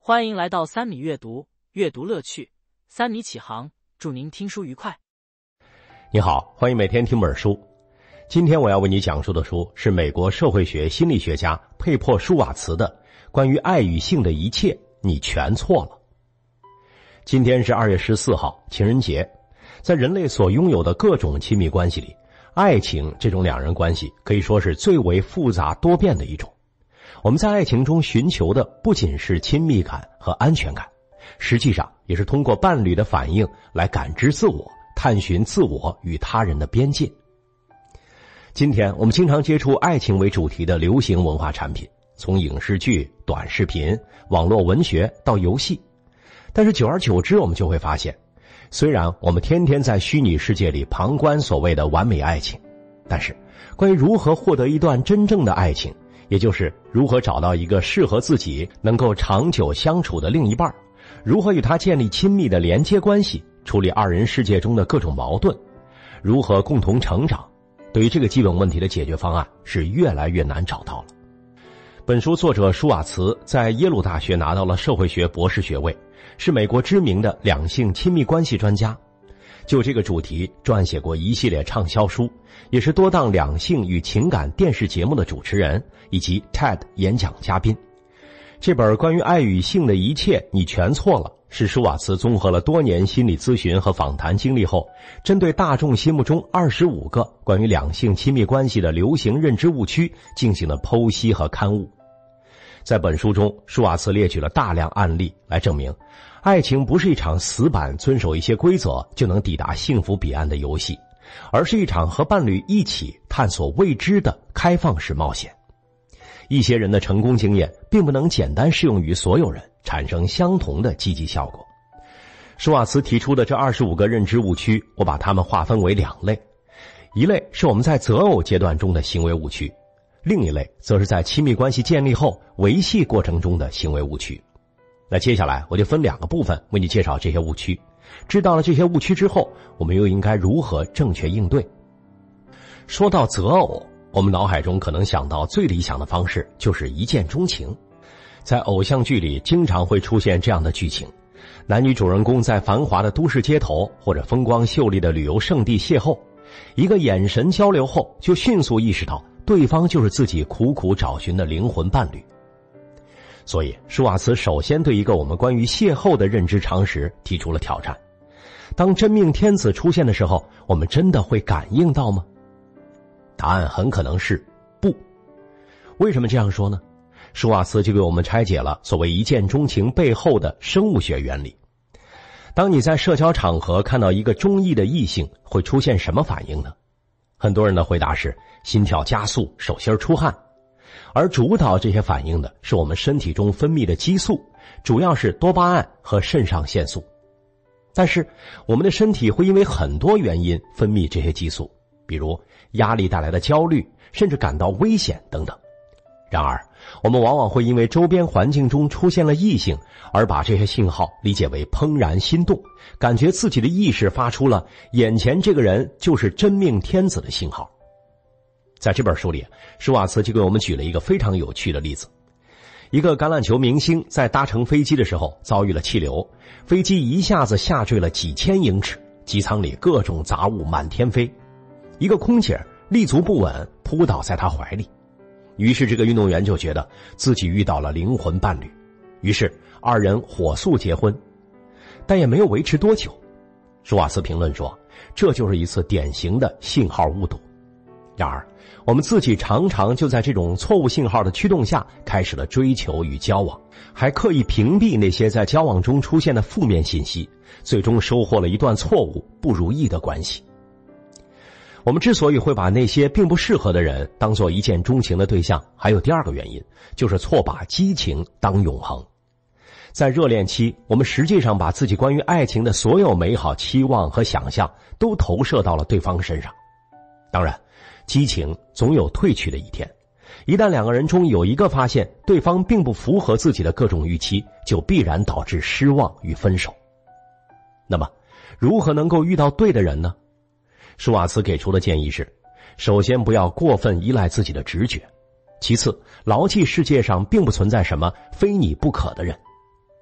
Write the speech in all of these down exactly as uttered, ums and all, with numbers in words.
欢迎来到三米阅读，阅读乐趣。三米启航，祝您听书愉快。 你好，欢迎每天听本书。今天我要为你讲述的书是美国社会学心理学家佩珀·舒瓦茨的《关于爱与性的一切，你全错了》。今天是二月十四号，情人节。在人类所拥有的各种亲密关系里，爱情这种两人关系可以说是最为复杂多变的一种。我们在爱情中寻求的不仅是亲密感和安全感，实际上也是通过伴侣的反应来感知自我，探寻自我与他人的边界。今天我们经常接触爱情为主题的流行文化产品，从影视剧、短视频、网络文学到游戏。但是久而久之，我们就会发现，虽然我们天天在虚拟世界里旁观所谓的完美爱情，但是关于如何获得一段真正的爱情，也就是如何找到一个适合自己能够长久相处的另一半，如何与他建立亲密的连接关系，处理二人世界中的各种矛盾，如何共同成长，对于这个基本问题的解决方案是越来越难找到了。本书作者舒瓦茨在耶鲁大学拿到了社会学博士学位，是美国知名的两性亲密关系专家，就这个主题撰写过一系列畅销书，也是多档两性与情感电视节目的主持人以及 T E D 演讲嘉宾。这本关于爱与性的一切，你全错了，是舒瓦茨综合了多年心理咨询和访谈经历后，针对大众心目中二十五个关于两性亲密关系的流行认知误区进行了剖析和刊物。在本书中，舒瓦茨列举了大量案例来证明，爱情不是一场死板遵守一些规则就能抵达幸福彼岸的游戏，而是一场和伴侣一起探索未知的开放式冒险。一些人的成功经验并不能简单适用于所有人，产生相同的积极效果。舒瓦茨提出的这二十五个认知误区，我把它们划分为两类。一类是我们在择偶阶段中的行为误区，另一类则是在亲密关系建立后维系过程中的行为误区。那接下来我就分两个部分为你介绍这些误区。知道了这些误区之后，我们又应该如何正确应对？说到择偶，我们脑海中可能想到最理想的方式就是一见钟情。在偶像剧里经常会出现这样的剧情，男女主人公在繁华的都市街头或者风光秀丽的旅游胜地邂逅，一个眼神交流后就迅速意识到对方就是自己苦苦找寻的灵魂伴侣。所以舒瓦茨首先对一个我们关于邂逅的认知常识提出了挑战。当真命天子出现的时候，我们真的会感应到吗？答案很可能是不。为什么这样说呢？舒瓦茨就给我们拆解了所谓一见钟情背后的生物学原理。当你在社交场合看到一个中意的异性，会出现什么反应呢？很多人的回答是心跳加速，手心出汗。而主导这些反应的是我们身体中分泌的激素，主要是多巴胺和肾上腺素。但是我们的身体会因为很多原因分泌这些激素，比如压力带来的焦虑，甚至感到危险等等。然而我们往往会因为周边环境中出现了异性，而把这些信号理解为怦然心动，感觉自己的意识发出了眼前这个人就是真命天子的信号。在这本书里，舒瓦茨就给我们举了一个非常有趣的例子。一个橄榄球明星在搭乘飞机的时候遭遇了气流，飞机一下子下坠了几千英尺，机舱里各种杂物满天飞。一个空姐立足不稳，扑倒在他怀里。于是这个运动员就觉得自己遇到了灵魂伴侣，于是二人火速结婚。但也没有维持多久。舒瓦茨评论说，这就是一次典型的信号误读。然而我们自己常常就在这种错误信号的驱动下开始了追求与交往，还刻意屏蔽那些在交往中出现的负面信息，最终收获了一段错误不如意的关系。我们之所以会把那些并不适合的人当作一见钟情的对象，还有第二个原因，就是错把激情当永恒。在热恋期，我们实际上把自己关于爱情的所有美好期望和想象都投射到了对方身上。当然激情总有褪去的一天，一旦两个人中有一个发现对方并不符合自己的各种预期，就必然导致失望与分手。那么如何能够遇到对的人呢？舒瓦茨给出的建议是，首先不要过分依赖自己的直觉，其次牢记世界上并不存在什么非你不可的人。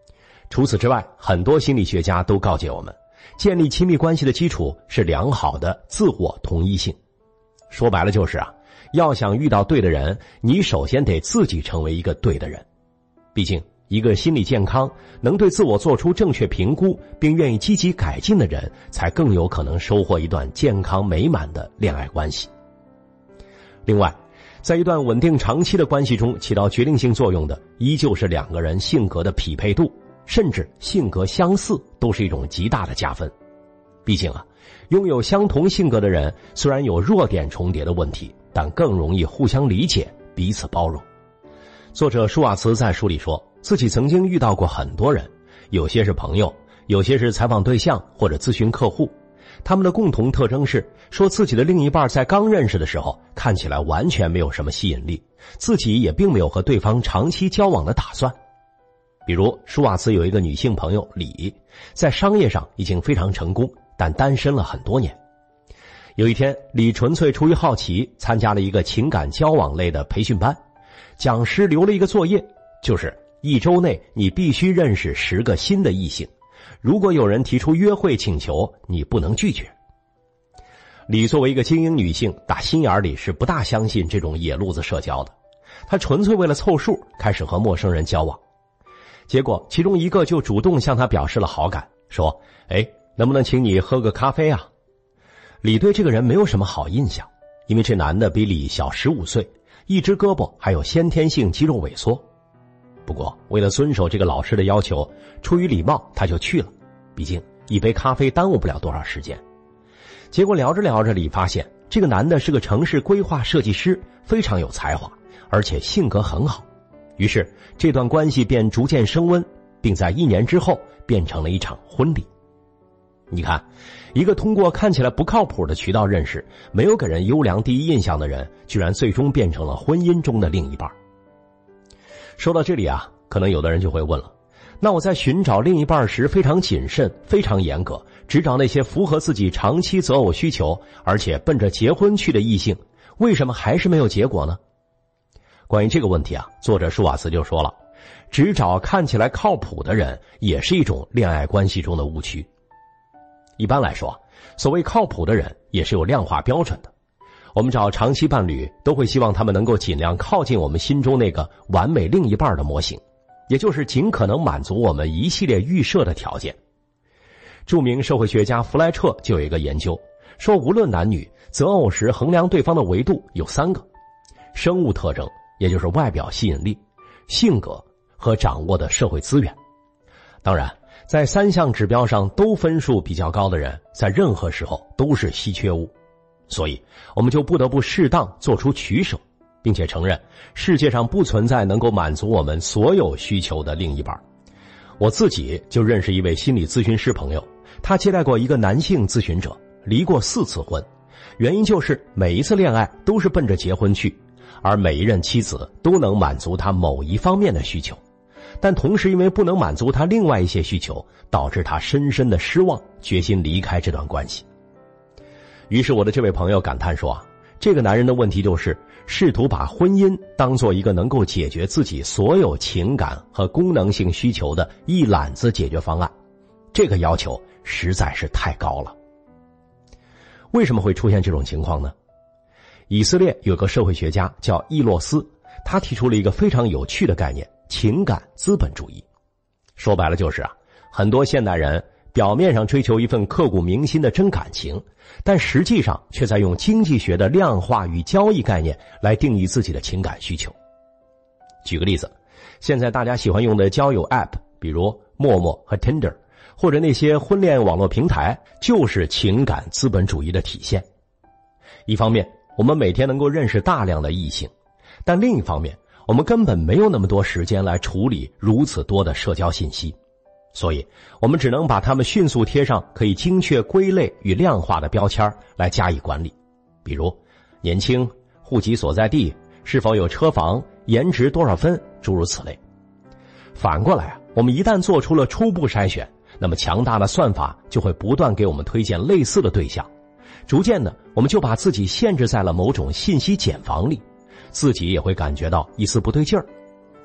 除此之外，很多心理学家都告诫我们，建立亲密关系的基础是良好的自我同一性。说白了就是啊，要想遇到对的人，你首先得自己成为一个对的人。毕竟一个心理健康，能对自我做出正确评估并愿意积极改进的人，才更有可能收获一段健康美满的恋爱关系。另外，在一段稳定长期的关系中，起到决定性作用的依旧是两个人性格的匹配度，甚至性格相似都是一种极大的加分。毕竟啊，拥有相同性格的人虽然有弱点重叠的问题，但更容易互相理解，彼此包容。作者舒瓦茨在书里说，自己曾经遇到过很多人，有些是朋友，有些是采访对象或者咨询客户，他们的共同特征是说自己的另一半在刚认识的时候看起来完全没有什么吸引力，自己也并没有和对方长期交往的打算。比如舒瓦茨有一个女性朋友李，在商业上已经非常成功，但单身了很多年。有一天，李纯粹出于好奇参加了一个情感交往类的培训班，讲师留了一个作业，就是一周内你必须认识十个新的异性，如果有人提出约会请求，你不能拒绝。李作为一个精英女性，打心眼里是不大相信这种野路子社交的，她纯粹为了凑数开始和陌生人交往。结果其中一个就主动向她表示了好感，说哎，能不能请你喝个咖啡啊？李对这个人没有什么好印象，因为这男的比李小十五岁，一只胳膊还有先天性肌肉萎缩。不过为了遵守这个老师的要求，出于礼貌他就去了，毕竟一杯咖啡耽误不了多少时间。结果聊着聊着，李发现这个男的是个城市规划设计师，非常有才华，而且性格很好。于是这段关系便逐渐升温，并在一年之后变成了一场婚礼。你看，一个通过看起来不靠谱的渠道认识，没有给人优良第一印象的人，居然最终变成了婚姻中的另一半。说到这里啊，可能有的人就会问了，那我在寻找另一半时非常谨慎，非常严格，只找那些符合自己长期择偶需求，而且奔着结婚去的异性，为什么还是没有结果呢？关于这个问题啊，作者舒瓦茨就说了，只找看起来靠谱的人，也是一种恋爱关系中的误区。一般来说，所谓靠谱的人也是有量化标准的。我们找长期伴侣，都会希望他们能够尽量靠近我们心中那个完美另一半的模型，也就是尽可能满足我们一系列预设的条件。著名社会学家弗莱彻就有一个研究，说无论男女，择偶时衡量对方的维度有三个：生物特征，也就是外表吸引力；性格和掌握的社会资源。当然，在三项指标上都分数比较高的人，在任何时候都是稀缺物。所以我们就不得不适当做出取舍，并且承认世界上不存在能够满足我们所有需求的另一半。我自己就认识一位心理咨询师朋友，他接待过一个男性咨询者，离过四次婚，原因就是每一次恋爱都是奔着结婚去，而每一任妻子都能满足他某一方面的需求，但同时因为不能满足他另外一些需求，导致他深深的失望，决心离开这段关系。于是我的这位朋友感叹说啊，这个男人的问题就是试图把婚姻当做一个能够解决自己所有情感和功能性需求的一揽子解决方案，这个要求实在是太高了。为什么会出现这种情况呢？以色列有个社会学家叫伊洛斯，他提出了一个非常有趣的概念，情感资本主义。说白了就是啊，很多现代人表面上追求一份刻骨铭心的真感情，但实际上却在用经济学的量化与交易概念来定义自己的情感需求。举个例子，现在大家喜欢用的交友 App， 比如陌陌和 Tinder， 或者那些婚恋网络平台，就是情感资本主义的体现。一方面，我们每天能够认识大量的异性，但另一方面，我们根本没有那么多时间来处理如此多的社交信息。所以我们只能把它们迅速贴上可以精确归类与量化的标签来加以管理，比如年轻、户籍所在地、是否有车房、颜值多少分，诸如此类。反过来啊，我们一旦做出了初步筛选，那么强大的算法就会不断给我们推荐类似的对象，逐渐的我们就把自己限制在了某种信息茧房里，自己也会感觉到一丝不对劲儿。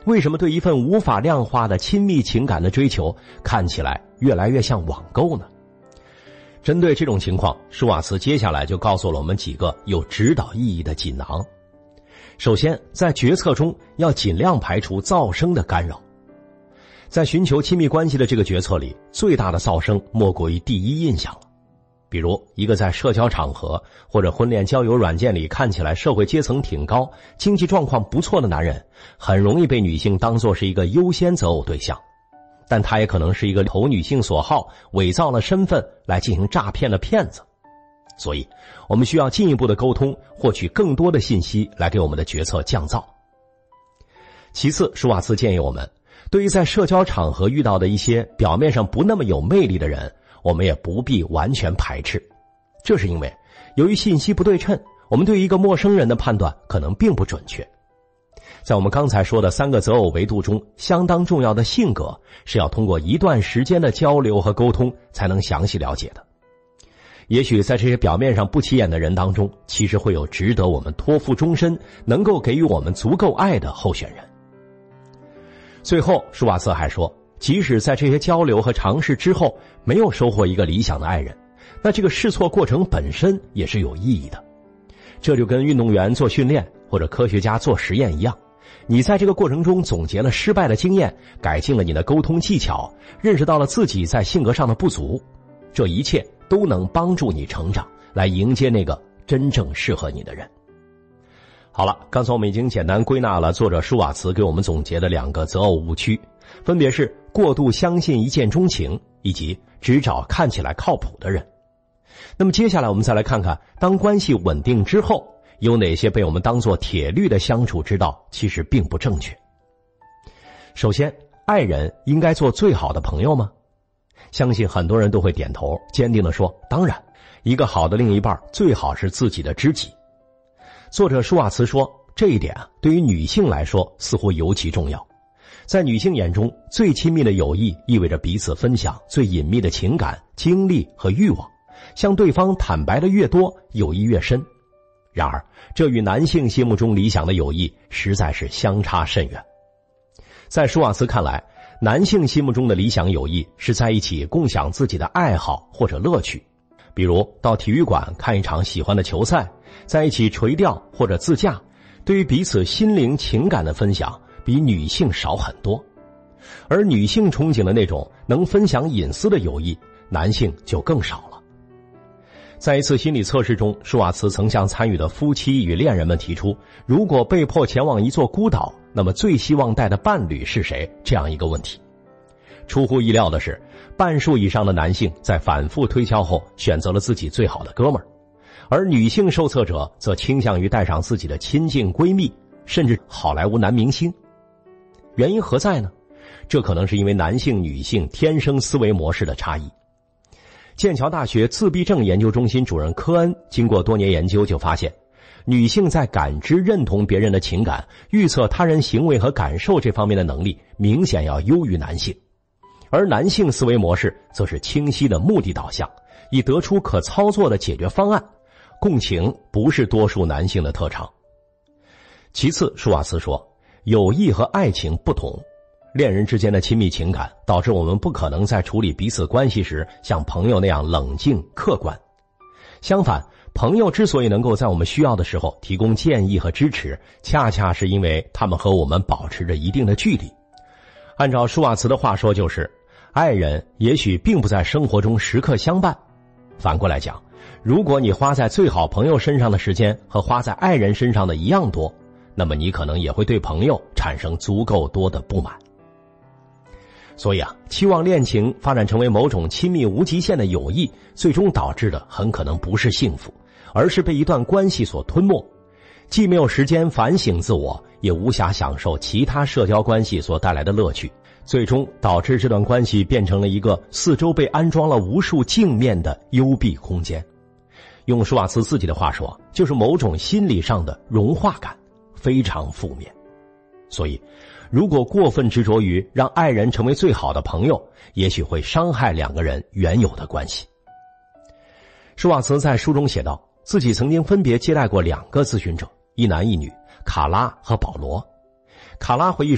为什么对一份无法量化的亲密情感的追求看起来越来越像网购呢？针对这种情况，舒瓦茨接下来就告诉了我们几个有指导意义的锦囊。首先，在决策中要尽量排除噪声的干扰。在寻求亲密关系的这个决策里，最大的噪声莫过于第一印象了。比如一个在社交场合或者婚恋交友软件里看起来社会阶层挺高、经济状况不错的男人，很容易被女性当作是一个优先择偶对象，但他也可能是一个投女性所好、伪造了身份来进行诈骗的骗子。所以我们需要进一步的沟通，获取更多的信息来给我们的决策降噪。其次，舒瓦茨建议我们，对于在社交场合遇到的一些表面上不那么有魅力的人，我们也不必完全排斥。这是因为由于信息不对称，我们对一个陌生人的判断可能并不准确。在我们刚才说的三个择偶维度中，相当重要的性格是要通过一段时间的交流和沟通才能详细了解的。也许在这些表面上不起眼的人当中，其实会有值得我们托付终身、能够给予我们足够爱的候选人。最后，舒瓦茨还说，即使在这些交流和尝试之后没有收获一个理想的爱人，那这个试错过程本身也是有意义的。这就跟运动员做训练或者科学家做实验一样，你在这个过程中总结了失败的经验，改进了你的沟通技巧，认识到了自己在性格上的不足，这一切都能帮助你成长，来迎接那个真正适合你的人。好了，刚才我们已经简单归纳了作者舒瓦茨给我们总结的两个择偶误区，分别是过度相信一见钟情，以及只找看起来靠谱的人。那么接下来我们再来看看，当关系稳定之后，有哪些被我们当作铁律的相处之道其实并不正确。首先，爱人应该做最好的朋友吗？相信很多人都会点头，坚定地说，当然，一个好的另一半最好是自己的知己。作者舒瓦茨说，这一点啊，对于女性来说似乎尤其重要。在女性眼中，最亲密的友谊意味着彼此分享最隐秘的情感、经历和欲望，向对方坦白的越多，友谊越深。然而，这与男性心目中理想的友谊实在是相差甚远。在舒瓦茨看来，男性心目中的理想友谊是在一起共享自己的爱好或者乐趣，比如到体育馆看一场喜欢的球赛，在一起垂钓或者自驾，对于彼此心灵情感的分享比女性少很多。而女性憧憬的那种能分享隐私的友谊，男性就更少了。在一次心理测试中，舒瓦茨曾向参与的夫妻与恋人们提出，如果被迫前往一座孤岛，那么最希望带的伴侣是谁？这样一个问题。出乎意料的是，半数以上的男性在反复推敲后选择了自己最好的哥们儿，而女性受测者则倾向于带上自己的亲近闺蜜，甚至好莱坞男明星。原因何在呢？这可能是因为男性女性天生思维模式的差异。剑桥大学自闭症研究中心主任科恩经过多年研究就发现，女性在感知认同别人的情感、预测他人行为和感受这方面的能力明显要优于男性，而男性思维模式则是清晰的目的导向，以得出可操作的解决方案。共情不是多数男性的特长。其次，舒瓦茨说，友谊和爱情不同，恋人之间的亲密情感导致我们不可能在处理彼此关系时像朋友那样冷静客观。相反，朋友之所以能够在我们需要的时候提供建议和支持，恰恰是因为他们和我们保持着一定的距离。按照舒瓦茨的话说，就是爱人也许并不在生活中时刻相伴。反过来讲，如果你花在最好朋友身上的时间和花在爱人身上的一样多，那么你可能也会对朋友产生足够多的不满。所以啊，期望恋情发展成为某种亲密无极限的友谊，最终导致的很可能不是幸福，而是被一段关系所吞没，既没有时间反省自我，也无暇享受其他社交关系所带来的乐趣，最终导致这段关系变成了一个四周被安装了无数镜面的幽闭空间。用舒瓦茨自己的话说，就是某种心理上的融化感，非常负面。所以如果过分执着于让爱人成为最好的朋友，也许会伤害两个人原有的关系。舒瓦茨在书中写道，自己曾经分别接待过两个咨询者，一男一女，卡拉和保罗。卡拉回忆说，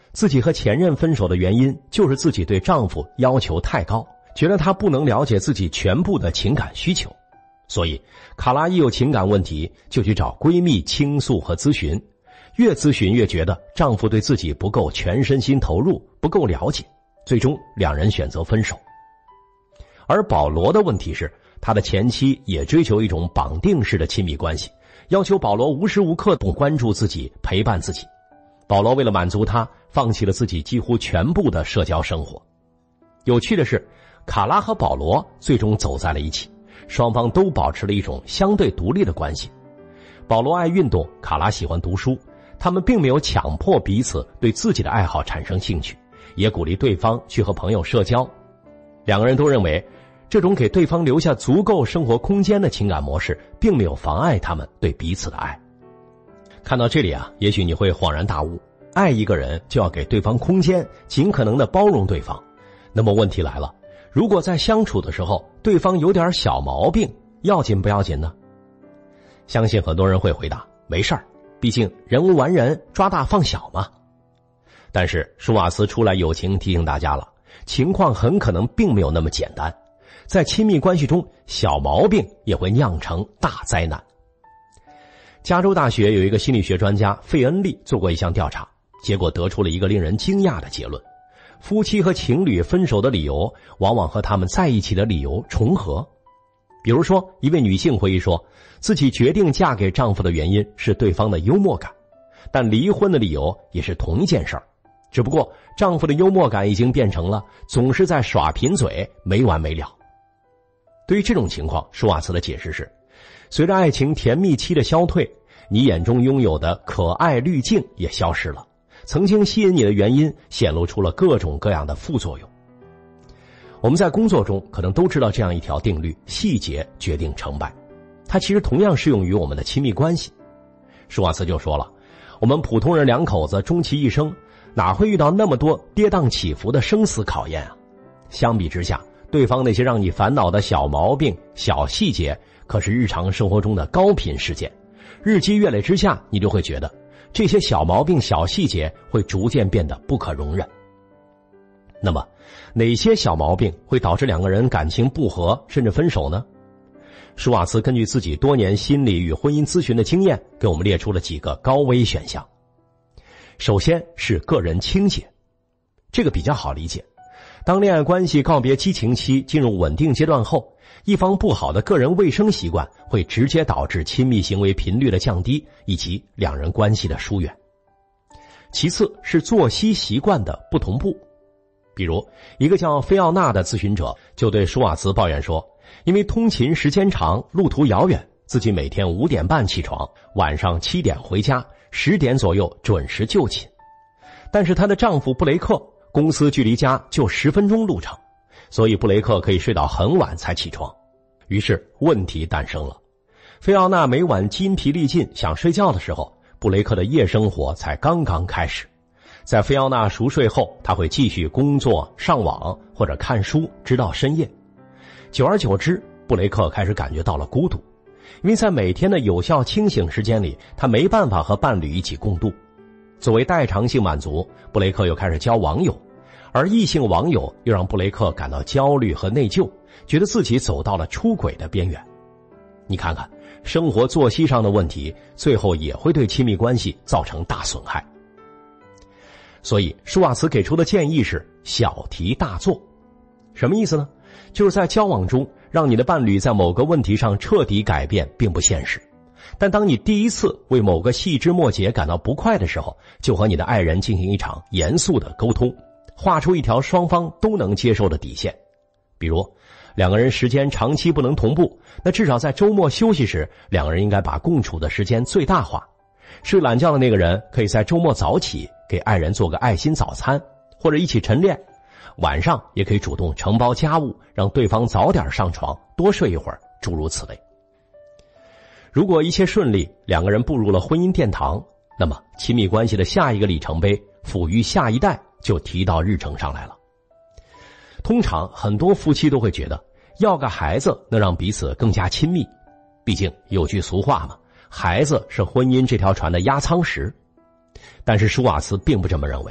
自己和前任分手的原因就是自己对丈夫要求太高，觉得他不能了解自己全部的情感需求。所以卡拉一有情感问题就去找闺蜜倾诉和咨询，越咨询越觉得丈夫对自己不够全身心投入，不够了解，最终两人选择分手。而保罗的问题是，他的前妻也追求一种绑定式的亲密关系，要求保罗无时无刻不关注自己，陪伴自己。保罗为了满足他，放弃了自己几乎全部的社交生活。有趣的是，卡拉和保罗最终走在了一起，双方都保持了一种相对独立的关系。保罗爱运动，卡拉喜欢读书，他们并没有强迫彼此对自己的爱好产生兴趣，也鼓励对方去和朋友社交。两个人都认为，这种给对方留下足够生活空间的情感模式，并没有妨碍他们对彼此的爱。看到这里啊，也许你会恍然大悟，爱一个人就要给对方空间，尽可能的包容对方。那么问题来了，如果在相处的时候，对方有点小毛病，要紧不要紧呢？相信很多人会回答，没事儿，毕竟人无完人，抓大放小嘛。但是舒瓦茨出来友情提醒大家了，情况很可能并没有那么简单。在亲密关系中，小毛病也会酿成大灾难。加州大学有一个心理学专家费恩利做过一项调查，结果得出了一个令人惊讶的结论：夫妻和情侣分手的理由往往和他们在一起的理由重合。比如说，一位女性回忆说，自己决定嫁给丈夫的原因是对方的幽默感，但离婚的理由也是同一件事儿，只不过丈夫的幽默感已经变成了总是在耍贫嘴，没完没了。对于这种情况，舒瓦茨的解释是，随着爱情甜蜜期的消退，你眼中拥有的可爱滤镜也消失了，曾经吸引你的原因显露出了各种各样的副作用。我们在工作中可能都知道这样一条定律，细节决定成败，它其实同样适用于我们的亲密关系。舒瓦茨就说了，我们普通人两口子终其一生，哪会遇到那么多跌宕起伏的生死考验啊？相比之下，对方那些让你烦恼的小毛病、小细节，可是日常生活中的高频事件。日积月累之下，你就会觉得这些小毛病、小细节会逐渐变得不可容忍。那么，哪些小毛病会导致两个人感情不和，甚至分手呢？舒瓦茨根据自己多年心理与婚姻咨询的经验，给我们列出了几个高危选项。首先是个人倾斜，这个比较好理解。当恋爱关系告别激情期，进入稳定阶段后，一方不好的个人卫生习惯会直接导致亲密行为频率的降低，以及两人关系的疏远。其次是作息习惯的不同步。比如一个叫菲奥娜的咨询者就对舒瓦茨抱怨说，因为通勤时间长，路途遥远，自己每天五点半起床，晚上七点回家，十点左右准时就寝。但是她的丈夫布雷克公司距离家就十分钟路程，所以布雷克可以睡到很晚才起床。于是问题诞生了，菲奥娜每晚筋疲力尽想睡觉的时候，布雷克的夜生活才刚刚开始。在菲奥娜熟睡后，他会继续工作、上网或者看书，直到深夜。久而久之，布雷克开始感觉到了孤独，因为在每天的有效清醒时间里，他没办法和伴侣一起共度。作为代偿性满足，布雷克又开始交网友，而异性网友又让布雷克感到焦虑和内疚，觉得自己走到了出轨的边缘。你看看，生活作息上的问题，最后也会对亲密关系造成大损害。所以舒瓦茨给出的建议是小题大做。什么意思呢？就是在交往中，让你的伴侣在某个问题上彻底改变并不现实，但当你第一次为某个细枝末节感到不快的时候，就和你的爱人进行一场严肃的沟通，画出一条双方都能接受的底线。比如两个人时间长期不能同步，那至少在周末休息时，两个人应该把共处的时间最大化。睡懒觉的那个人可以在周末早起，给爱人做个爱心早餐，或者一起晨练。晚上也可以主动承包家务，让对方早点上床，多睡一会儿，诸如此类。如果一切顺利，两个人步入了婚姻殿堂，那么亲密关系的下一个里程碑，抚育下一代就提到日程上来了。通常很多夫妻都会觉得，要个孩子能让彼此更加亲密，毕竟有句俗话嘛，孩子是婚姻这条船的压舱石。但是舒瓦茨并不这么认为，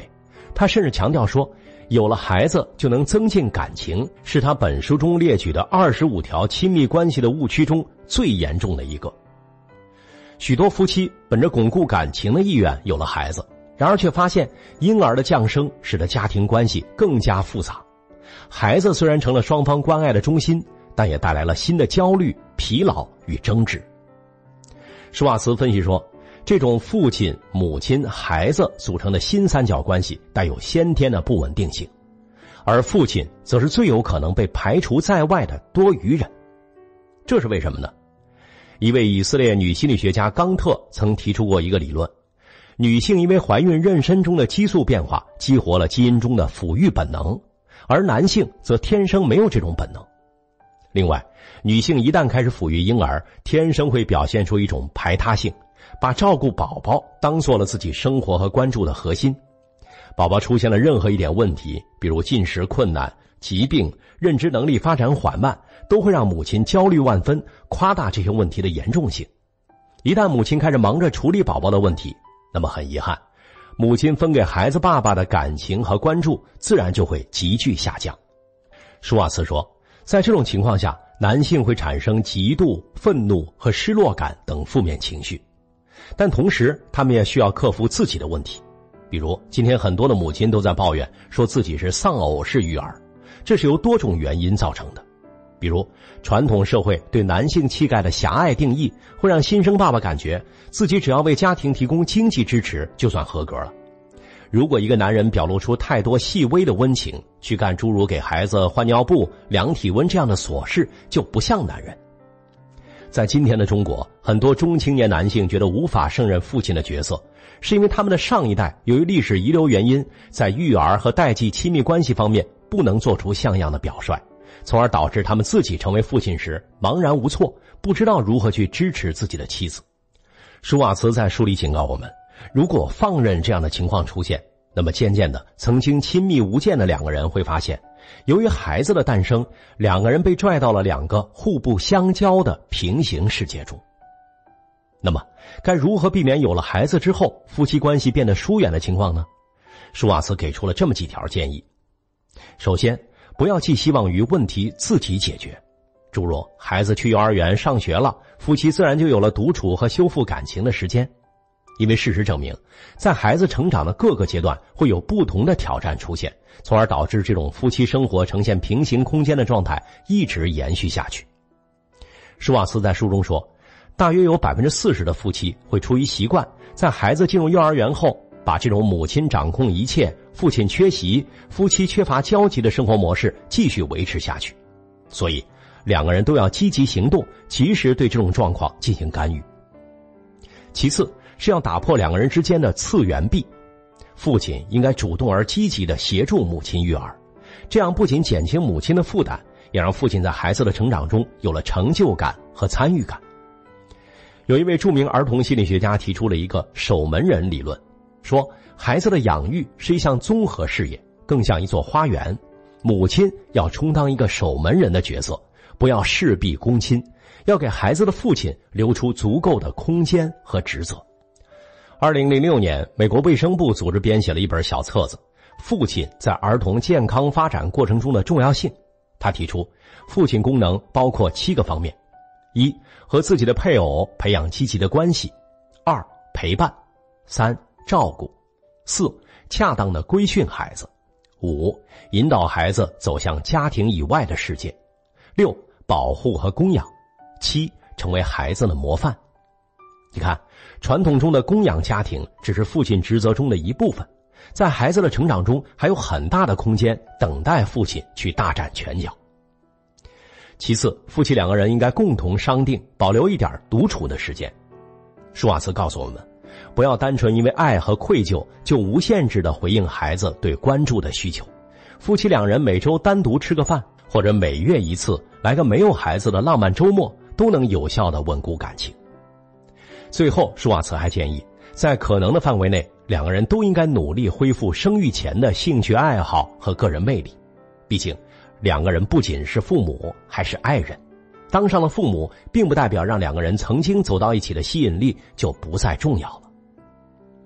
他甚至强调说，有了孩子就能增进感情，是他本书中列举的二十五条亲密关系的误区中最严重的一个。许多夫妻本着巩固感情的意愿有了孩子，然而却发现婴儿的降生使得家庭关系更加复杂。孩子虽然成了双方关爱的中心，但也带来了新的焦虑、疲劳与争执。施瓦茨分析说，这种父亲、母亲、孩子组成的新三角关系带有先天的不稳定性，而父亲则是最有可能被排除在外的多余人。这是为什么呢？一位以色列女心理学家冈特曾提出过一个理论，女性因为怀孕妊娠中的激素变化激活了基因中的抚育本能，而男性则天生没有这种本能。另外，女性一旦开始抚育婴儿，天生会表现出一种排他性，把照顾宝宝当做了自己生活和关注的核心。宝宝出现了任何一点问题，比如进食困难、疾病、认知能力发展缓慢，都会让母亲焦虑万分，夸大这些问题的严重性。一旦母亲开始忙着处理宝宝的问题，那么很遗憾，母亲分给孩子爸爸的感情和关注自然就会急剧下降。舒瓦茨说，在这种情况下，男性会产生嫉妒、愤怒和失落感等负面情绪，但同时他们也需要克服自己的问题。比如今天很多的母亲都在抱怨，说自己是丧偶式育儿，这是由多种原因造成的。比如传统社会对男性气概的狭隘定义，会让新生爸爸感觉自己只要为家庭提供经济支持就算合格了。如果一个男人表露出太多细微的温情，去干诸如给孩子换尿布、量体温这样的琐事，就不像男人。在今天的中国，很多中青年男性觉得无法胜任父亲的角色，是因为他们的上一代由于历史遗留原因，在育儿和代际亲密关系方面不能做出像样的表率，从而导致他们自己成为父亲时茫然无措，不知道如何去支持自己的妻子。舒瓦茨在书里警告我们，如果放任这样的情况出现，那么渐渐的，曾经亲密无间的两个人会发现，由于孩子的诞生，两个人被拽到了两个互不相交的平行世界中。那么该如何避免有了孩子之后夫妻关系变得疏远的情况呢？舒瓦茨给出了这么几条建议。首先，不要寄希望于问题自己解决，诸如孩子去幼儿园上学了，夫妻自然就有了独处和修复感情的时间。因为事实证明，在孩子成长的各个阶段会有不同的挑战出现，从而导致这种夫妻生活呈现平行空间的状态一直延续下去。施瓦茨在书中说，大约有 百分之四十 的夫妻会出于习惯，在孩子进入幼儿园后，把这种母亲掌控一切、父亲缺席、夫妻缺乏交集的生活模式继续维持下去。所以两个人都要积极行动，及时对这种状况进行干预。其次是要打破两个人之间的次元壁，父亲应该主动而积极地协助母亲育儿，这样不仅减轻母亲的负担，也让父亲在孩子的成长中有了成就感和参与感。有一位著名儿童心理学家提出了一个守门人理论，说孩子的养育是一项综合事业，更像一座花园，母亲要充当一个守门人的角色，不要事必躬亲，要给孩子的父亲留出足够的空间和职责。二零零六年，美国卫生部组织编写了一本小册子《父亲在儿童健康发展过程中的重要性》。他提出，父亲功能包括七个方面：一、和自己的配偶培养积极的关系；二、陪伴；三、照顾；四、恰当的规训孩子；五、引导孩子走向家庭以外的世界；六、保护和供养；七、成为孩子的模范。你看，传统中的供养家庭只是父亲职责中的一部分，在孩子的成长中还有很大的空间等待父亲去大展拳脚。其次，夫妻两个人应该共同商定保留一点独处的时间。舒瓦茨告诉我们，不要单纯因为爱和愧疚就无限制地回应孩子对关注的需求。夫妻两人每周单独吃个饭，或者每月一次来个没有孩子的浪漫周末，都能有效地稳固感情。最后，舒瓦茨还建议，在可能的范围内，两个人都应该努力恢复生育前的兴趣爱好和个人魅力。毕竟，两个人不仅是父母，还是爱人。当上了父母，并不代表让两个人曾经走到一起的吸引力就不再重要了。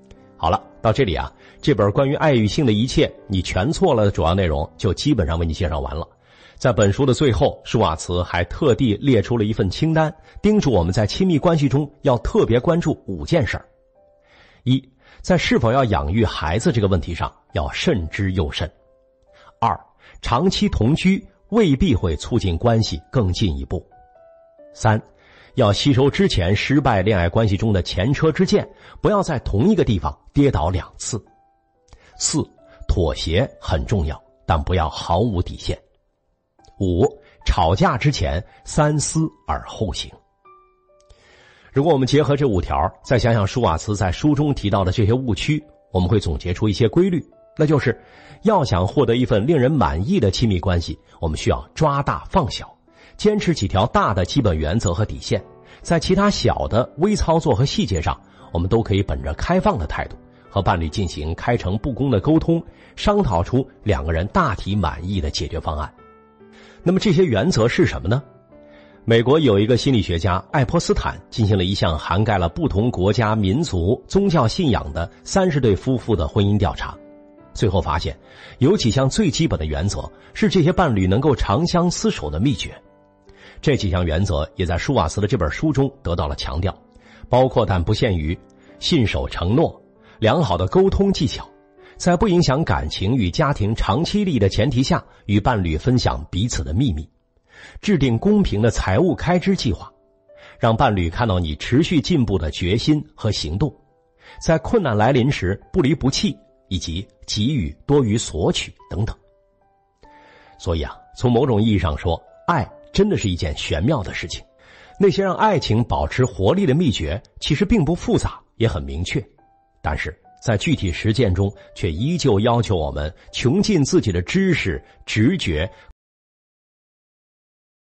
好了，到这里啊，这本关于爱与性的一切你全错了的主要内容就基本上为你介绍完了。在本书的最后，舒瓦茨还特地列出了一份清单，叮嘱我们在亲密关系中要特别关注五件事儿。一，在是否要养育孩子这个问题上要慎之又慎。二，长期同居未必会促进关系更进一步。三，要吸收之前失败恋爱关系中的前车之鉴，不要在同一个地方跌倒两次。四，妥协很重要，但不要毫无底线。五，吵架之前三思而后行。如果我们结合这五条，再想想舒瓦茨在书中提到的这些误区，我们会总结出一些规律，那就是要想获得一份令人满意的亲密关系，我们需要抓大放小，坚持几条大的基本原则和底线，在其他小的微操作和细节上，我们都可以本着开放的态度和伴侣进行开诚布公的沟通，商讨出两个人大体满意的解决方案。那么这些原则是什么呢？美国有一个心理学家爱泼斯坦进行了一项涵盖了不同国家、民族、宗教信仰的三十对夫妇的婚姻调查，最后发现有几项最基本的原则是这些伴侣能够长相厮守的秘诀。这几项原则也在舒瓦茨的这本书中得到了强调，包括但不限于信守承诺、良好的沟通技巧，在不影响感情与家庭长期利益的前提下，与伴侣分享彼此的秘密，制定公平的财务开支计划，让伴侣看到你持续进步的决心和行动，在困难来临时不离不弃，以及给予多于索取等等。所以啊，从某种意义上说，爱真的是一件玄妙的事情。那些让爱情保持活力的秘诀其实并不复杂，也很明确，但是在具体实践中却依旧要求我们穷尽自己的知识、直觉、